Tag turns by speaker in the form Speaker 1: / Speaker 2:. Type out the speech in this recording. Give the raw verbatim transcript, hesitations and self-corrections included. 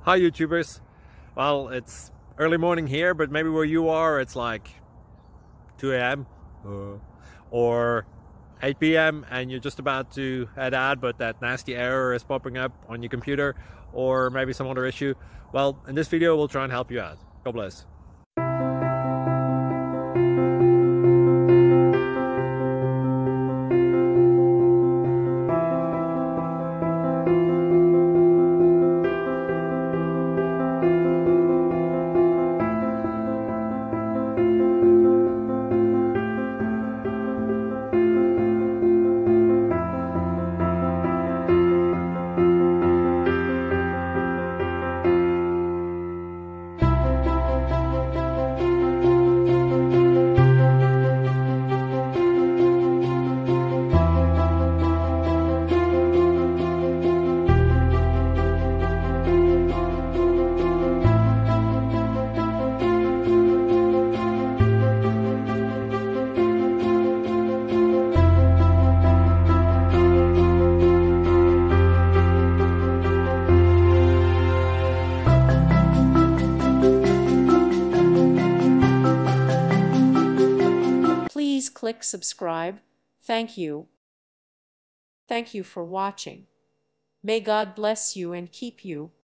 Speaker 1: Hi YouTubers. Well, it's early morning here, but maybe where you are it's like two A M uh, or eight P M and you're just about to head out, but that nasty error is popping up on your computer, or maybe some other issue. Well, in this video we'll try and help you out. God bless.
Speaker 2: Please click subscribe. Thank you. Thank you for watching. May God bless you and keep you.